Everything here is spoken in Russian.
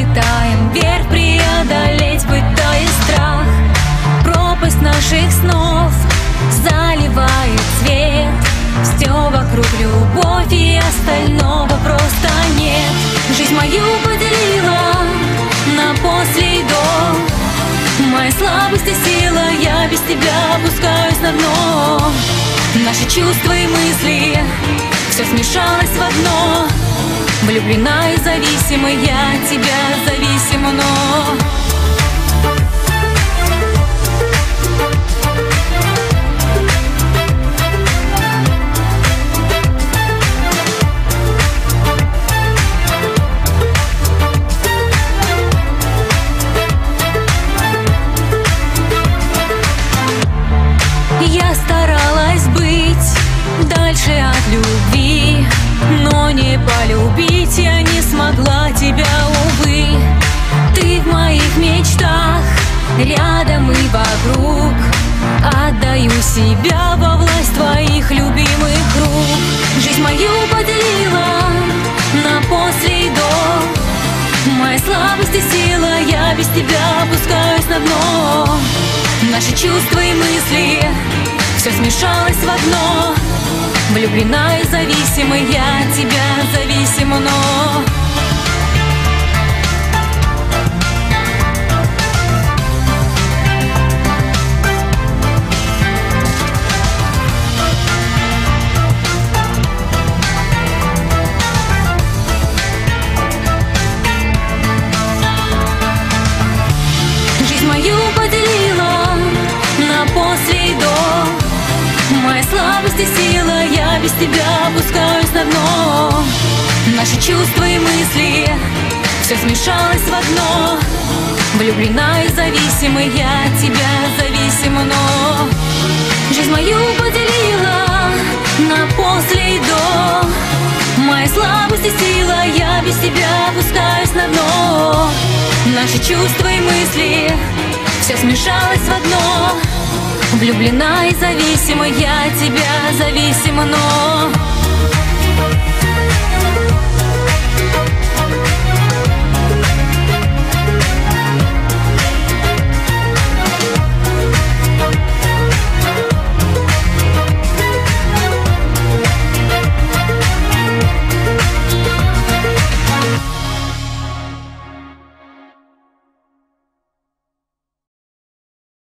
взлетаем вверх, преодолеть пытаясь страх. Пропасть наших снов заливает свет. Все вокруг любовь, и остального просто нет. Жизнь мою поделила на после и до. Моя слабость и сила, я без тебя опускаюсь на дно. Наши чувства и мысли, все смешалось в одно. Влюблена и зависима, я от тебя зависима, но... Я старалась быть дальше от любви, но не полюбить я не смогла тебя, увы. Ты в моих мечтах, рядом и вокруг. Отдаю себя во власть твоих любимых рук. Жизнь мою поделила на после и до. Моя слабость и сила, я без тебя опускаюсь на дно. Наши чувства и мысли, все смешалось в одно. Влюблена и зависима, я от тебя зависима, но... Жизнь мою поделила на после и до. Моя слабость и сила, я без тебя опускаюсь на дно. Наши чувства и мысли, все смешалось в одно. Влюблена и зависима, я от тебя зависима, но... Жизнь мою поделила на после и до. Моя слабость и сила, я без тебя опускаюсь на дно. Наши чувства и мысли, все смешалось в одно. Влюблена и зависима, я от тебя зависима, но...